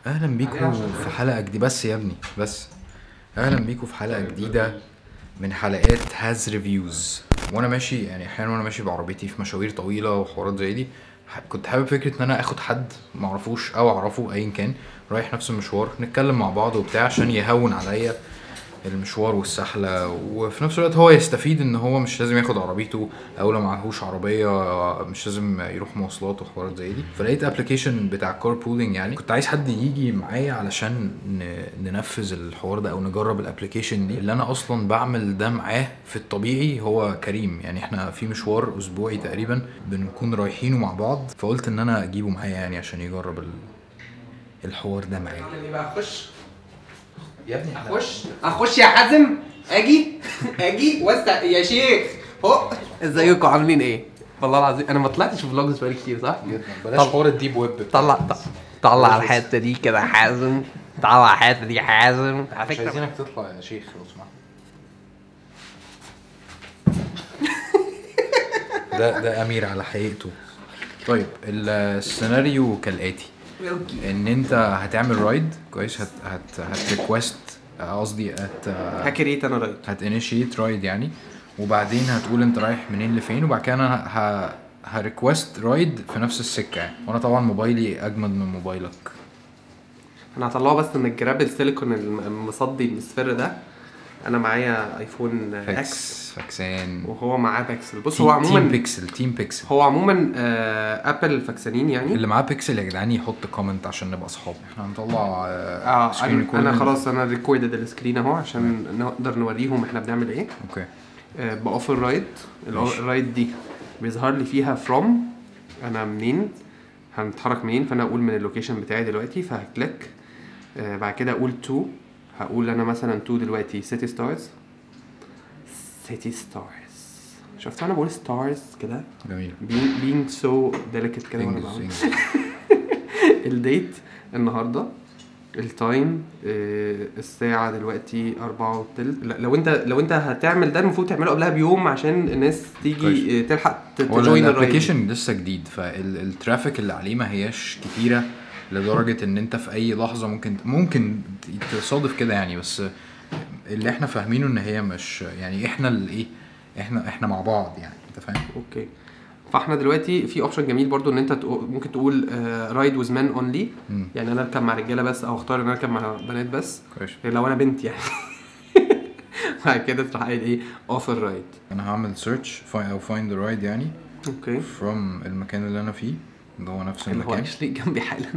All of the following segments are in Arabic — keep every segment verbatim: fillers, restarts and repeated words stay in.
اهلا بيكم في حلقه جديده. بس يا ابني بس اهلا بيكم في حلقه جديده من حلقات هاز ريفيوز. وانا ماشي يعني احيانا وانا ماشي بعربيتي في مشاوير طويله وحوارات زي دي، كنت حابب فكره ان انا اخد حد ما اعرفوش او اعرفه ايا كان رايح نفس المشوار، نتكلم مع بعض وبتاع عشان يهون عليا المشوار والسحله، وفي نفس الوقت هو يستفيد ان هو مش لازم ياخد عربيته، او لو معهوش عربيه مش لازم يروح مواصلات وحوارات زي دي. فلقيت ابلكيشن بتاع كار بولينج، يعني كنت عايز حد يجي معايا علشان ننفذ الحوار ده او نجرب الابلكيشن دي. اللي انا اصلا بعمل ده معاه في الطبيعي هو كريم، يعني احنا في مشوار اسبوعي تقريبا بنكون رايحينه مع بعض، فقلت ان انا اجيبه معايا يعني عشان يجرب الحوار ده معايا. اعمل ايه بقى؟ اخش يا ابني اخش اخش يا حازم، اجي اجي وسع يا شيخ. هو ازيكم عاملين ايه؟ والله العظيم انا ما طلعتش في فلوجز بقالي كتير، صح؟ بلاش حوار الديب ويب. طلع طلع على الحته دي كده حازم، طلع على الحته دي حازم. على مش فكره عايزينك تطلع يا شيخ لو سمحت. ده ده امير على حقيقته. طيب السيناريو كالاتي، ان انت هتعمل رايد كويس، هت هت هتريكوست، قصدي هت هكريت انا رايد، هتانيشيت رايد يعني، وبعدين هتقول انت رايح منين لفين، وبعد كده انا ه هريكوست رايد في نفس السكه يعني. وانا طبعا موبايلي اجمد من موبايلك. انا هطلعه بس من الجراب السيليكون المصدي المصفر ده. انا معايا ايفون اكس فاكسان، وهو معاه بيكسل. بص هو عموما تيم بيكسل تيم بيكسل هو عموما آه ابل فاكسانين يعني. اللي معاه بيكسل يا جدعان يحط كومنت عشان نبقى اصحاب. احنا هنطلع اه, آه انا, أنا خلاص انا ريكوردد السكرين اهو عشان نقدر نوريهم احنا بنعمل ايه. اوكي. آه باوفر رايد. الرايد دي بيظهر لي فيها فروم انا منين، هنتحرك منين، فانا اقول من اللوكيشن بتاعي دلوقتي فهكليك. آه بعد كده اقول تو، هقول انا مثلا تو دلوقتي سيتي ستارز. سيتي ستارز، شفت انا بقول ستارز كده جميل، being so delicate كده وانا بعمل. الديت النهارده، التايم آه الساعه دلوقتي أربعة وتلت. لو انت لو انت هتعمل ده المفروض تعمله قبلها بيوم عشان الناس تيجي آه تلحق تجوين الرايد. الابلكيشن لسه جديد، فالترافيك اللي عليه ما هياش كتيره لدرجه ان انت في اي لحظه ممكن ممكن تصادف كده يعني. بس اللي احنا فاهمينه ان هي مش يعني احنا اللي ايه احنا احنا مع بعض يعني، انت فاهم. اوكي. فاحنا دلوقتي في اوبشن جميل برضو ان انت ممكن تقول رايد ويز مان اونلي، يعني انا اركب مع رجاله بس او اختار ان انا اركب مع بنات بس. كويس. لو انا بنت يعني. بعد كده تروح قايل ايه اوفر رايد. انا هعمل سيرش او فايند ذا رايد يعني اوكي فروم المكان اللي انا فيه اللي هو نفس اللي المكان هو اكشلي جنبي حالا.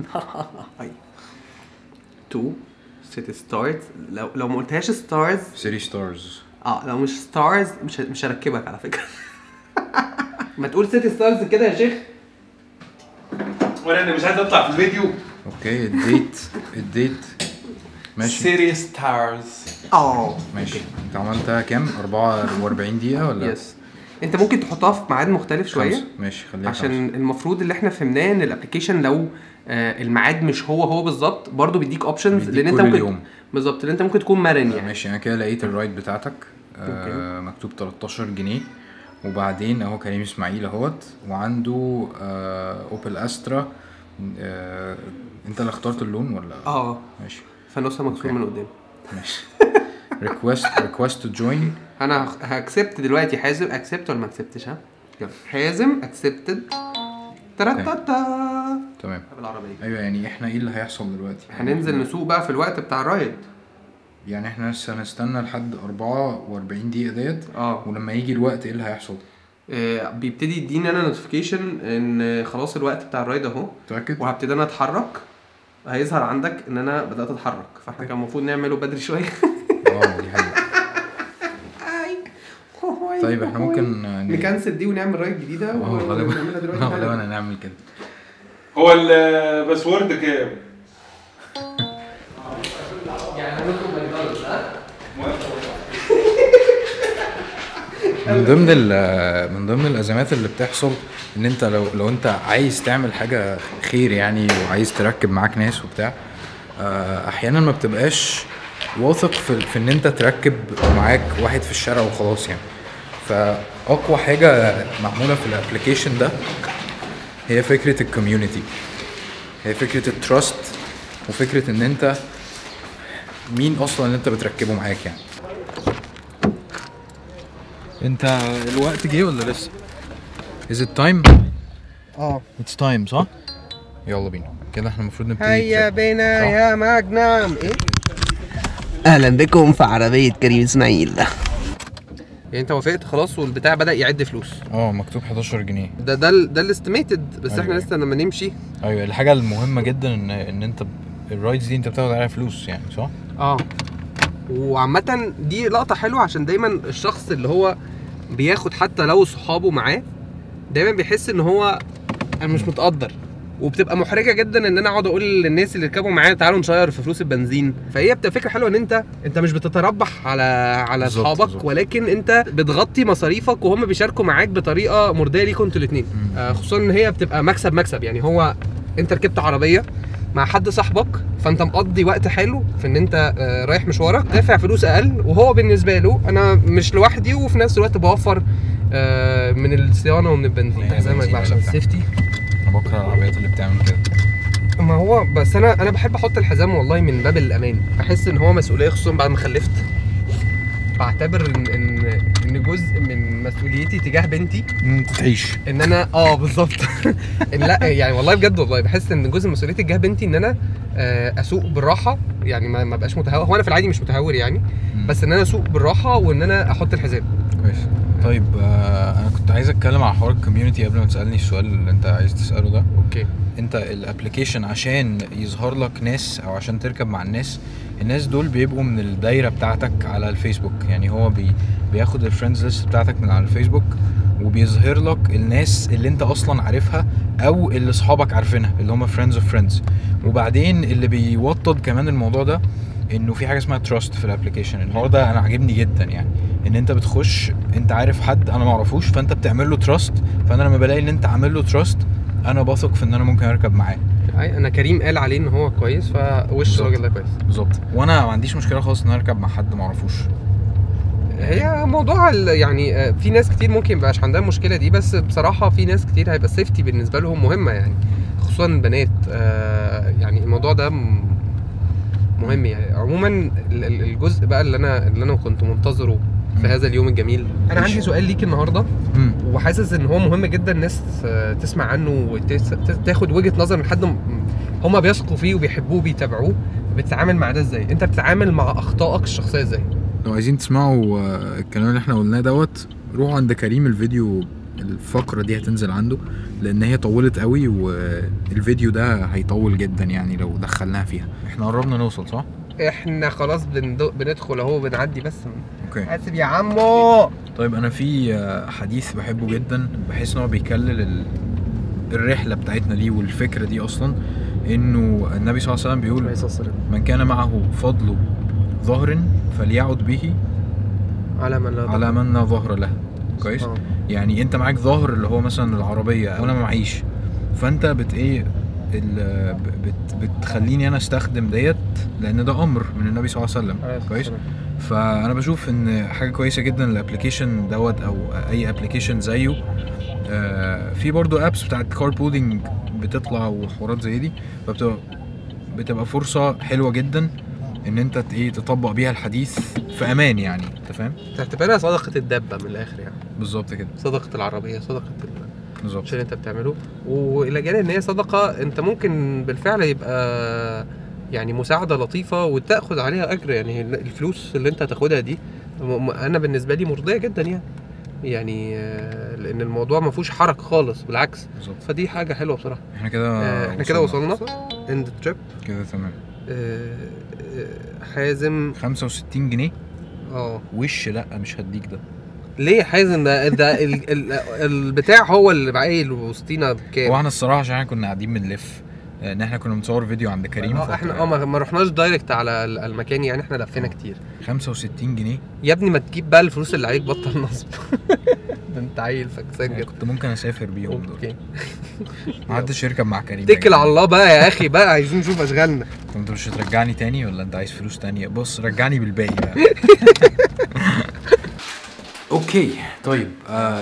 تو سيتي ستارز. لو لو ما قلتهاش ستارز سيتي ستارز اه لو مش ستارز مش مش هركبك على فكره. ما تقول سيتي ستارز كده يا شيخ، وانا انا مش عايز اطلع في الفيديو. اوكي. الديت الديت ماشي. سيتي ستارز اه ماشي. انت عملتها كام؟ أربعة وأربعين دقيقة ولا؟ يس. انت ممكن تحطها في ميعاد مختلف شويه خمسة. ماشي خليها عشان خمسة. المفروض اللي احنا فهمناه ان الابلكيشن لو آه الميعاد مش هو هو بالظبط برضو بيديك اوبشنز، لان انت ممكن بالظبط اللي انت ممكن تكون مرن يعني. ماشي. انا كده لقيت الرايد بتاعتك آه مكتوب تلتاشر جنيه، وبعدين اهو كريم اسماعيل اهوت وعنده آه اوبل استرا. آه انت اللي اخترت اللون ولا؟ اه ماشي. فنوسها مكسور من قدام. ماشي. ريكوست ريكوست تو جوين. انا هاكسبت دلوقتي. حازم اكسبت ولا ما اكسبتش؟ ها يلا حازم اكسبتد. ترتتا تمام بالعربيه. ايوه يعني احنا ايه اللي هيحصل دلوقتي؟ هننزل نسوق بقى في الوقت بتاع الرايد يعني احنا لسه هنستنى لحد أربعة وأربعين دقيقة ديت. اه ولما يجي الوقت ايه اللي هيحصل؟ آه بيبتدي يديني انا نوتيفيكيشن ان خلاص الوقت بتاع الرايد اهو، متأكد؟ وهبتدي انا اتحرك. هيظهر عندك ان انا بدات اتحرك، فاحنا كان المفروض نعمله بدري شويه. اه دي حقيقة. طيب احنا ممكن نكنسل دي ونعمل رايد جديده ونعملها دلوقتي. غالبا هنعمل كده. هو الباسورد كام؟ يعني هنطلب ماكدونالدز. ها من ضمن من ضمن الازمات اللي بتحصل ان انت لو لو انت عايز تعمل حاجه خير يعني وعايز تركب معاك ناس وبتاع، احيانا ما بتبقاش واثق في, في ان انت تركب معاك واحد في الشارع وخلاص يعني. فاقوى حاجه معموله في الابلكيشن ده هي فكره الكوميونتي، هي فكره التراست وفكره ان انت مين اصلا اللي انت بتركبه معاك يعني. انت الوقت جه ولا لسه؟ Is it time؟ اه It's time صح؟ يلا بينا كده احنا المفروض نبتدي. هيا بينا يا مجنم. ايه؟ اهلا بكم في عربية كريم اسماعيل. يعني انت وافقت خلاص والبتاع بدأ يعد فلوس. اه مكتوب حداشر جنيه. ده ده ال ده الاستيميتد بس. أيوة احنا لسه لما نمشي. ايوه الحاجة المهمة جدا ان ان انت الرايدز دي انت بتاخد عليها فلوس يعني صح؟ اه وعامة دي لقطة حلوة عشان دايما الشخص اللي هو بياخد حتى لو صحابه معاه دايما بيحس ان هو انا مش متقدر، وبتبقى محرجه جدا ان انا اقعد اقول للناس اللي ركبوا معايا تعالوا نشير في فلوس البنزين. فهي بتبقى فكره حلوه ان انت انت مش بتتربح على على اصحابك، ولكن انت بتغطي مصاريفك وهم بيشاركوا معاك بطريقه مرضيه ليكم انتوا الاثنين. آه خصوصا ان هي بتبقى مكسب مكسب يعني. هو انت ركبت عربيه مع حد صاحبك فانت مقضي وقت حلو في ان انت آه رايح مشوارك دافع فلوس اقل، وهو بالنسبه له انا مش لوحدي وفي نفس الوقت بوفر آه من الصيانه ومن البنزين زي ما يبقى عشان السيفتي. انا بكره العربيات اللي بتعمل كده. ما هو بس انا انا بحب احط الحزام والله من باب الامان. بحس ان هو مسؤوليه خصوصا بعد ما خلفت. بعتبر ان ان ان جزء من مسؤوليتي تجاه بنتي ان تعيش ان انا اه بالظبط ان لا يعني والله بجد والله بحس ان جزء من مسؤوليتي تجاه بنتي ان انا اسوق بالراحه يعني ما ما بقاش متهور. هو انا في العادي مش متهور يعني، بس ان انا اسوق بالراحه وان انا احط الحزام. كويس. طيب آه انا كنت عايز اتكلم على حوار الكوميونتي قبل ما تسالني السؤال اللي انت عايز تساله ده. اوكي. انت الابلكيشن عشان يظهر لك ناس او عشان تركب مع الناس، الناس دول بيبقوا من الدايره بتاعتك على الفيسبوك. يعني هو بي بياخد الفريندز ليست بتاعتك من على الفيسبوك وبيظهر لك الناس اللي انت اصلا عارفها او اللي اصحابك عارفينها اللي هم فريندز اوف فريندز. وبعدين اللي بيوطد كمان الموضوع ده انه في حاجه اسمها تراست في الابلكيشن. الحوار ده انا عاجبني جدا يعني، ان انت بتخش انت عارف حد انا ما اعرفوش فانت بتعمل له تراست، فانا لما بلاقي ان انت عامل له تراست انا بثق في ان انا ممكن اركب معاه. انا كريم قال عليه ان هو كويس فوش الراجل ده كويس بالظبط. وانا ما عنديش مشكله خالص ان انا اركب مع حد ما اعرفوش. هي موضوع يعني في ناس كتير ممكن مبقاش عندها المشكله دي، بس بصراحه في ناس كتير هيبقى السيفتي بالنسبه لهم مهمه يعني، خصوصا البنات. يعني الموضوع ده مهم يعني. عموما الجزء بقى اللي انا اللي انا كنت منتظره في هذا اليوم الجميل، انا عندي سؤال ليك النهارده وحاسس ان هو مهم جدا الناس تسمع عنه وتاخد وجهه نظر من حد هم بيثقوا فيه وبيحبوه وبيتابعوه. بتتعامل مع ده ازاي؟ انت بتتعامل مع اخطائك الشخصيه ازاي؟ لو عايزين تسمعوا الكلام اللي احنا قلناه دوت روحوا عند كريم، الفيديو الفقره دي هتنزل عنده لان هي طولت قوي والفيديو ده هيطول جدا يعني لو دخلناها فيها. احنا قربنا نوصل صح؟ احنا خلاص بندخل اهو بنعدي بس. اوكي حاسب يا عمو. طيب انا في حديث بحبه جدا، بحس ان هو بيكلل الرحله بتاعتنا دي والفكره دي اصلا، انه النبي صلى الله عليه وسلم بيقول من كان معه فضل ظهر فليعد به على من لا على من لا ظهر له. كويس. أوه. يعني انت معاك ظهر اللي هو مثلا العربيه وانا ما معيش، فانت بت ايه بت بتخليني انا استخدم ديت لان ده امر من النبي صلى الله عليه وسلم. كويس. فانا بشوف ان حاجه كويسه جدا الابلكيشن دوت او اي ابلكيشن زيه. آه في برضو ابس بتاعت كار بولينج بتطلع وحوارات زي دي، فبتبقى بتبقى فرصه حلوه جدا ان انت ايه تطبق بيها الحديث في امان يعني. انت فاهم؟ تعتبرها صدقه الدبه من الاخر يعني. بالظبط كده. صدقه العربيه، صدقه بالظبط اللي انت بتعمله، والى جانب ان هي صدقه انت ممكن بالفعل يبقى يعني مساعده لطيفه وتاخد عليها اجر. يعني الفلوس اللي انت هتاخدها دي انا بالنسبه لي مرضيه جدا يعني يعني لان الموضوع ما فيهوش حرج خالص بالعكس. بالظبط. فدي حاجه حلوه بصراحه. احنا كده احنا كده وصلنا اند تريب كده تمام. حازم خمسة وستين جنيه. اه وش لا مش هديك ده. ليه حازم؟ ده ده ال ال البتاع هو اللي باقي وسطينا بكام؟ هو احنا الصراحه عشان احنا كنا قاعدين بنلف ان احنا كنا بنصور فيديو عند كريم. اه احنا اه ما رحناش دايركت على المكان يعني، احنا لفينا كتير. خمسة وستين جنيه يا ابني ما تجيب بقى الفلوس اللي عليك، بطل نصب. ده انت عيل فكسان جدا. كنت ممكن اسافر بيهم دول. ما حدش يركب مع كريم. اتكل على الله بقى يا اخي بقى، عايزين نشوف اشغالنا. انت مش هترجعني تاني ولا انت عايز فلوس تانية؟ بص رجعني بالباقي بقى. اوكي طيب آه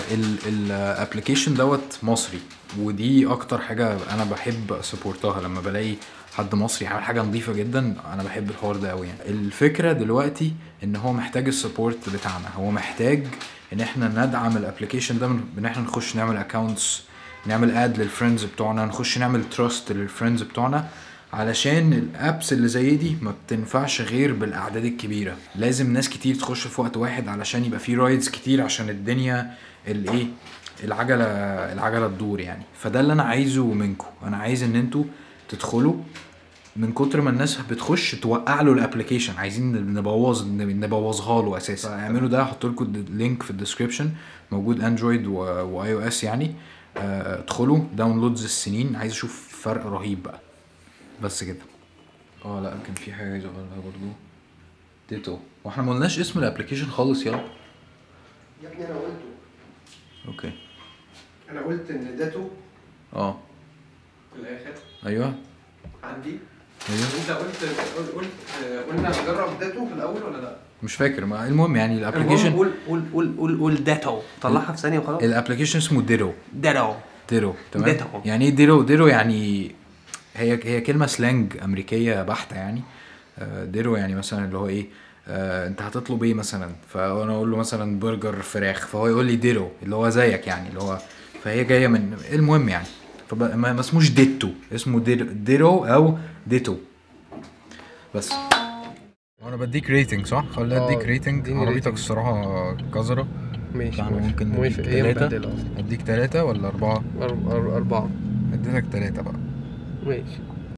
الابلكيشن دوت مصري، ودي اكتر حاجه انا بحب اسبورتها لما بلاقي حد مصري عامل حاجه نظيفه جدا، انا بحب الحوار ده قوي يعني. الفكره دلوقتي ان هو محتاج السبورت بتاعنا، هو محتاج ان احنا ندعم الابلكيشن ده، ان احنا نخش نعمل اكونتس، نعمل اد للفريندز بتوعنا، نخش نعمل تراست للفريندز بتوعنا، علشان الابس اللي زي دي ما بتنفعش غير بالاعداد الكبيره. لازم ناس كتير تخش في وقت واحد علشان يبقى في رايدز كتير، عشان الدنيا الايه العجله العجله تدور يعني. فده اللي انا عايزه منكم، انا عايز ان انتوا تدخلوا من كتر ما الناس بتخش توقع له الابلكيشن، عايزين نبوظ نبوظها له اساسا. اعملوا ده، هحط لكم اللينك في الديسكريبشن، موجود اندرويد واي او اس يعني. ادخلوا داونلودز السنين، عايز اشوف فرق رهيب بقى. بس كده. اه لا كان في حاجه عايز اقولها برضو، ديتو. واحنا ما قلناش اسم الابلكيشن خالص. يلا يا ابني انا قلته. اوكي انا قلت ان داتو اه في الاخر. ايوه عندي. ايوه انت قلت قلت قلنا نجرب داتو في الاول ولا لا؟ مش فاكر. ما المهم يعني الابلكيشن، قول قول قول قول قول داتو، طلعها في ثانيه وخلاص. الابلكيشن اسمه ديرو. داتو ديرو تمام. ديتو. يعني ايه ديرو؟ ديرو يعني هي هي كلمه سلانج امريكيه بحته يعني. ديرو يعني مثلا اللي هو ايه، آه انت هتطلب ايه مثلا، فانا اقول له مثلا برجر فراخ، فهو يقول لي ديرو اللي هو زيك يعني، اللي هو فهي جايه من المهم يعني. فما اسموش ديتو، اسمه ديرو, ديرو او ديتو بس. انا بديك ريتنج صح؟ خليني اديك ريتنج. عربيتك الصراحه قذره. ماشي ممكن موافق. ايه مبدله اصلا؟ اديك ثلاثة ولا أربعة؟ أربعة. اديتك ثلاثة بقى. ماشي.